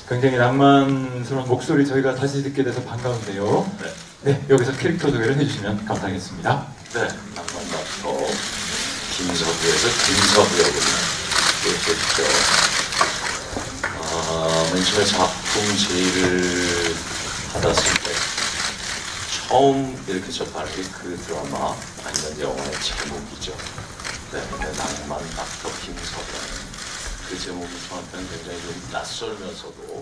굉장히 낭만스러운 목소리 저희가 다시 듣게 돼서 반가운데요. 네. 네, 여기서 캐릭터 소개를 해주시면 감사하겠습니다. 네, 낭만닥터 김서부에서 김서부 역을 했죠. 맨 처음에 작품 제의를 받았을 때 처음 이렇게 접하는 게 그 드라마 아니면 영화의 제목이죠. 네, 낭만닥터 김서부. 그 제목이 저한테는 굉장히 좀 낯설면서도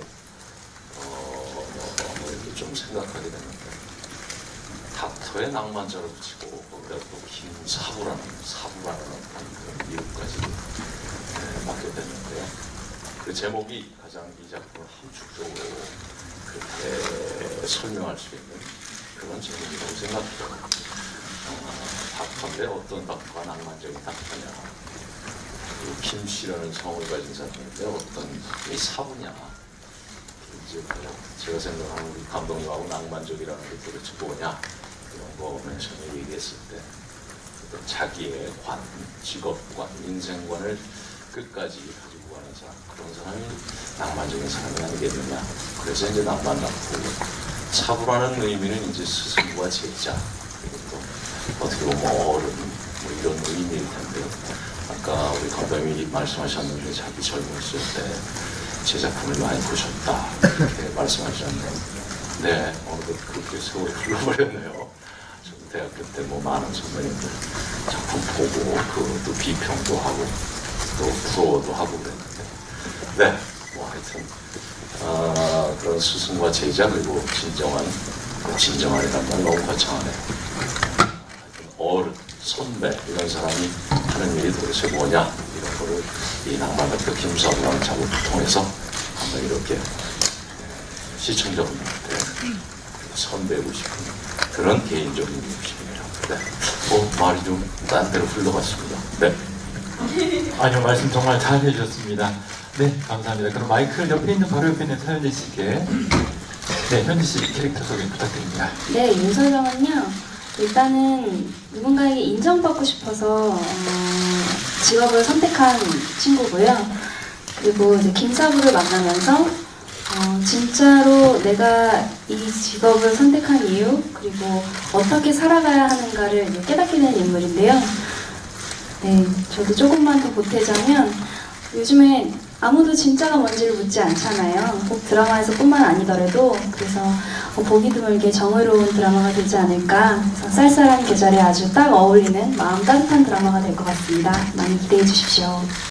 아무래도 좀 생각하게 됐는데 닥터의 낭만자를 붙이고 거기다 또 김사부라는 그런 이름까지 맡게 됐는데요. 그 제목이 가장 이 작품을 함축적으로 그렇게 설명할 수 있는 그런 제목이라고 생각해요. 닥터인데 어떤 닥터가 낭만적인 닥터냐, 김씨라는 성을 가진 사람인데 어떤 이 사부냐, 이제 제가 생각하는 우리 감독님하고 낭만적이라는 게 도대체 뭐냐, 이런 거 맨 처음에 얘기했을 때 어떤 자기의 관, 직업관, 인생관을 끝까지 가지고 가는 사람, 그런 사람이 낭만적인 사람이 아니겠느냐. 그래서 이제 낭만닥터 사부라는 의미는 이제 스승과 제자, 그리고 또 어떻게 보면 어른, 뭐 이런 의미일 텐데요. 아까 우리 감독님이 말씀하셨는데 자기 젊었을 때 제 작품을 많이 보셨다 이렇게 말씀하셨는데, 네, 어느덧 그렇게 세월이 흘러버렸네요. 저도 대학교 때 뭐 많은 선배님들 작품 보고 또 비평도 하고 또 부러워도 하고 그랬는데, 네, 뭐 하여튼 그런 스승과 제자, 그리고 진정한이라는 말 너무 거창하네요. 어른, 선배, 이런 사람이 하는 일이 도대체 뭐냐, 이런 거를 이 낭만닥터 김사부라는 작업을 통해서 한번 이렇게 시청자분들한테 선배하고 싶은 그런 개인적인 욕심이에요. 네. 말이 좀 딴 데로 흘러갔습니다. 네. 아니요, 말씀 정말 잘 해주셨습니다. 네, 감사합니다. 그럼 마이크를 옆에 있는 바로 옆에 있는 서현지 씨께, 네, 현지 씨 캐릭터 소개 부탁드립니다. 네, 윤서정은요, 일단은 누군가에게 인정받고 싶어서 직업을 선택한 친구고요. 그리고 이제 김사부를 만나면서 진짜로 내가 이 직업을 선택한 이유, 그리고 어떻게 살아가야 하는가를 이제 깨닫게 되는 인물인데요. 네, 저도 조금만 더 보태자면, 요즘에 아무도 진짜가 뭔지를 묻지 않잖아요. 꼭 드라마에서뿐만 아니더라도. 그래서 보기 드물게 정의로운 드라마가 되지 않을까. 그래서 쌀쌀한 계절에 아주 딱 어울리는 마음 따뜻한 드라마가 될 것 같습니다. 많이 기대해 주십시오.